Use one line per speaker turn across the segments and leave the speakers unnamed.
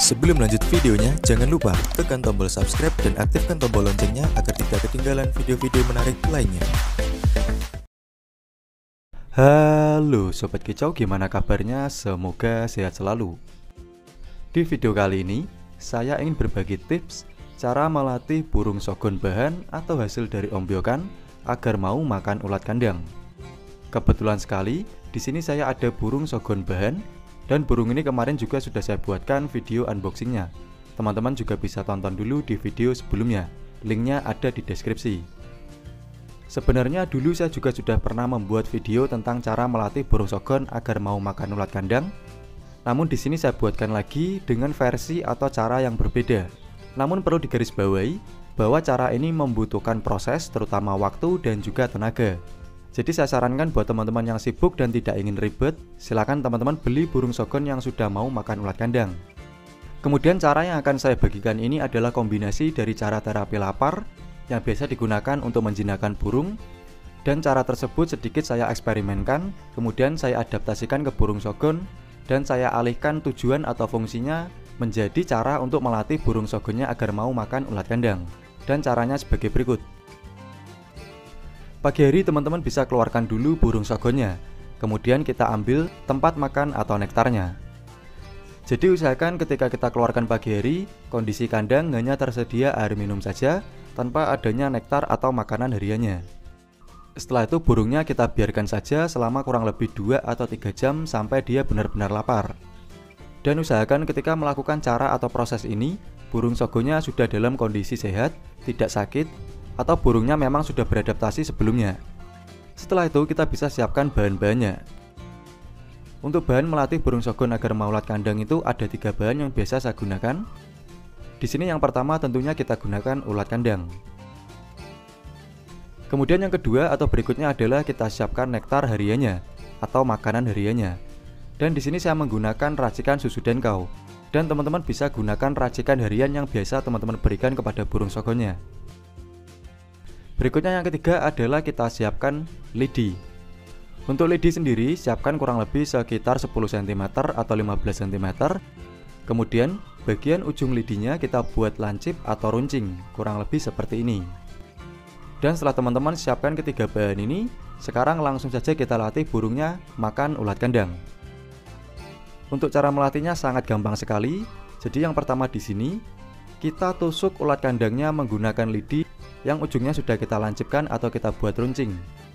Sebelum lanjut videonya, jangan lupa tekan tombol subscribe dan aktifkan tombol loncengnya agar tidak ketinggalan video-video menarik lainnya.
Halo Sobat Kicau, gimana kabarnya? Semoga sehat selalu. Di video kali ini, saya ingin berbagi tips cara melatih burung sogon bahan atau hasil dari ombyokan agar mau makan ulat kandang. Kebetulan sekali, di sini saya ada burung sogon bahan. Dan burung ini kemarin juga sudah saya buatkan video unboxingnya. Teman-teman juga bisa tonton dulu di video sebelumnya. Linknya ada di deskripsi. Sebenarnya dulu saya juga sudah pernah membuat video tentang cara melatih burung sogon agar mau makan ulat kandang. Namun di sini saya buatkan lagi dengan versi atau cara yang berbeda. Namun perlu digarisbawahi bahwa cara ini membutuhkan proses, terutama waktu dan juga tenaga. Jadi saya sarankan buat teman-teman yang sibuk dan tidak ingin ribet, silakan teman-teman beli burung sogon yang sudah mau makan ulat kandang. Kemudian cara yang akan saya bagikan ini adalah kombinasi dari cara terapi lapar yang biasa digunakan untuk menjinakkan burung, dan cara tersebut sedikit saya eksperimenkan, kemudian saya adaptasikan ke burung sogon, dan saya alihkan tujuan atau fungsinya menjadi cara untuk melatih burung sogonnya agar mau makan ulat kandang. Dan caranya sebagai berikut. Pagi hari teman-teman bisa keluarkan dulu burung sogonnya, kemudian kita ambil tempat makan atau nektarnya. Jadi usahakan ketika kita keluarkan pagi hari, kondisi kandang hanya tersedia air minum saja tanpa adanya nektar atau makanan hariannya. Setelah itu burungnya kita biarkan saja selama kurang lebih 2 atau 3 jam sampai dia benar-benar lapar. Dan usahakan ketika melakukan cara atau proses ini, burung sogonnya sudah dalam kondisi sehat, tidak sakit, atau burungnya memang sudah beradaptasi sebelumnya. Setelah itu kita bisa siapkan bahan-bahannya. Untuk bahan melatih burung sogon agar mau ulat kandang itu ada 3 bahan yang biasa saya gunakan. Di sini yang pertama tentunya kita gunakan ulat kandang. Kemudian yang kedua atau berikutnya adalah kita siapkan nektar hariannya atau makanan hariannya. Dan di sini saya menggunakan racikan susu denkau. Dan teman-teman bisa gunakan racikan harian yang biasa teman-teman berikan kepada burung sogonnya. Berikutnya yang ketiga adalah kita siapkan lidi. Untuk lidi sendiri siapkan kurang lebih sekitar 10 cm atau 15 cm. Kemudian bagian ujung lidinya kita buat lancip atau runcing, kurang lebih seperti ini. Dan setelah teman-teman siapkan ketiga bahan ini, sekarang langsung saja kita latih burungnya makan ulat kandang. Untuk cara melatihnya sangat gampang sekali. Jadi yang pertama di sini kita tusuk ulat kandangnya menggunakan lidi yang ujungnya sudah kita lancipkan atau kita buat runcing.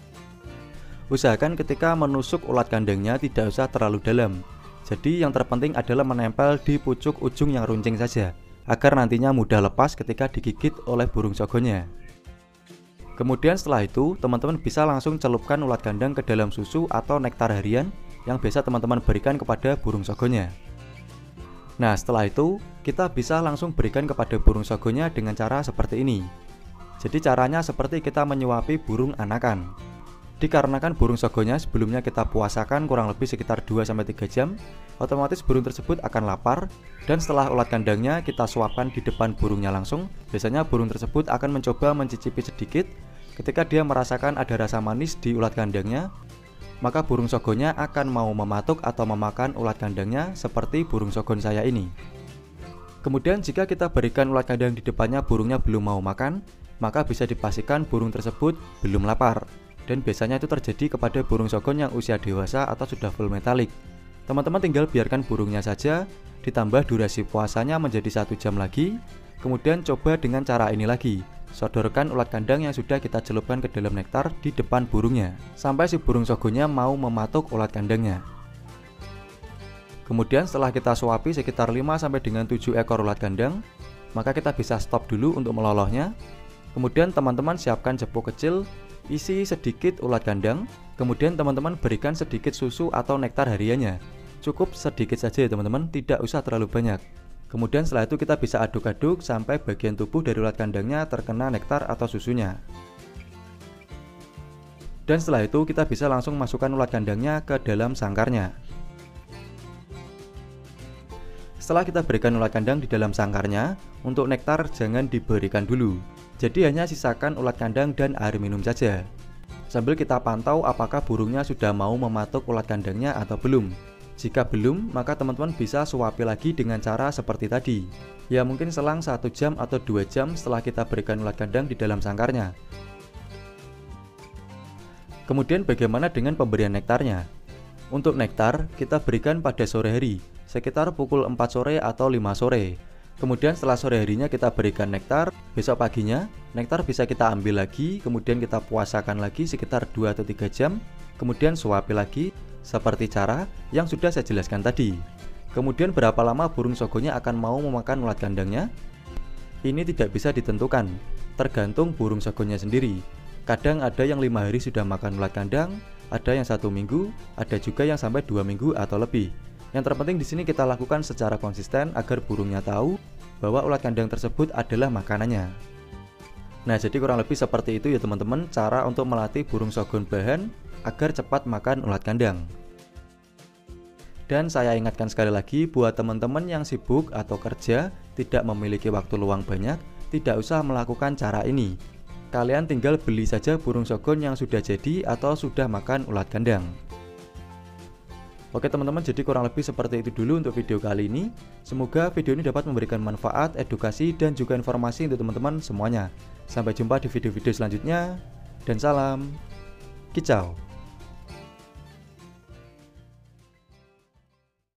Usahakan ketika menusuk ulat kandangnya tidak usah terlalu dalam. Jadi yang terpenting adalah menempel di pucuk ujung yang runcing saja, agar nantinya mudah lepas ketika digigit oleh burung sogonnya. Kemudian setelah itu teman-teman bisa langsung celupkan ulat kandang ke dalam susu atau nektar harian yang biasa teman-teman berikan kepada burung sogonnya. Nah setelah itu kita bisa langsung berikan kepada burung sogonnya dengan cara seperti ini. Jadi caranya seperti kita menyuapi burung anakan. Dikarenakan burung sogonnya sebelumnya kita puasakan kurang lebih sekitar 2-3 jam, otomatis burung tersebut akan lapar. Dan setelah ulat kandangnya kita suapkan di depan burungnya langsung, biasanya burung tersebut akan mencoba mencicipi sedikit. Ketika dia merasakan ada rasa manis di ulat kandangnya, maka burung sogonnya akan mau mematuk atau memakan ulat kandangnya seperti burung sogon saya ini. Kemudian jika kita berikan ulat kandang di depannya burungnya belum mau makan, maka bisa dipastikan burung tersebut belum lapar. Dan biasanya itu terjadi kepada burung sogon yang usia dewasa atau sudah full metalik. Teman-teman tinggal biarkan burungnya saja, ditambah durasi puasanya menjadi 1 jam lagi. Kemudian coba dengan cara ini lagi, sodorkan ulat kandang yang sudah kita celupkan ke dalam nektar di depan burungnya, sampai si burung sogonnya mau mematuk ulat kandangnya. Kemudian setelah kita suapi sekitar 5-7 ekor ulat kandang, maka kita bisa stop dulu untuk melolohnya. Kemudian teman-teman siapkan jepuk kecil, isi sedikit ulat kandang, kemudian teman-teman berikan sedikit susu atau nektar hariannya. Cukup sedikit saja ya teman-teman, tidak usah terlalu banyak. Kemudian setelah itu kita bisa aduk-aduk sampai bagian tubuh dari ulat kandangnya terkena nektar atau susunya. Dan setelah itu kita bisa langsung masukkan ulat kandangnya ke dalam sangkarnya. Setelah kita berikan ulat kandang di dalam sangkarnya, untuk nektar jangan diberikan dulu. Jadi hanya sisakan ulat kandang dan air minum saja. Sambil kita pantau apakah burungnya sudah mau mematuk ulat kandangnya atau belum. Jika belum, maka teman-teman bisa suapi lagi dengan cara seperti tadi. Ya mungkin selang 1 jam atau 2 jam setelah kita berikan ulat kandang di dalam sangkarnya. Kemudian bagaimana dengan pemberian nektarnya? Untuk nektar, kita berikan pada sore hari, sekitar pukul 4 sore atau 5 sore. Kemudian setelah sore harinya kita berikan nektar, besok paginya nektar bisa kita ambil lagi, kemudian kita puasakan lagi sekitar 2 atau 3 jam, kemudian suapi lagi seperti cara yang sudah saya jelaskan tadi. Kemudian berapa lama burung sogonya akan mau memakan ulat kandangnya? Ini tidak bisa ditentukan, tergantung burung sogonya sendiri. Kadang ada yang 5 hari sudah makan ulat kandang, ada yang 1 minggu, ada juga yang sampai 2 minggu atau lebih. Yang terpenting di sini kita lakukan secara konsisten agar burungnya tahu bahwa ulat kandang tersebut adalah makanannya. Nah, jadi kurang lebih seperti itu ya teman-teman, cara untuk melatih burung sogon bahan agar cepat makan ulat kandang. Dan saya ingatkan sekali lagi buat teman-teman yang sibuk atau kerja, tidak memiliki waktu luang banyak, tidak usah melakukan cara ini. Kalian tinggal beli saja burung sogon yang sudah jadi atau sudah makan ulat kandang. Oke teman-teman, jadi kurang lebih seperti itu dulu untuk video kali ini. Semoga video ini dapat memberikan manfaat, edukasi, dan juga informasi untuk teman-teman semuanya. Sampai jumpa di video-video selanjutnya, dan salam kicau.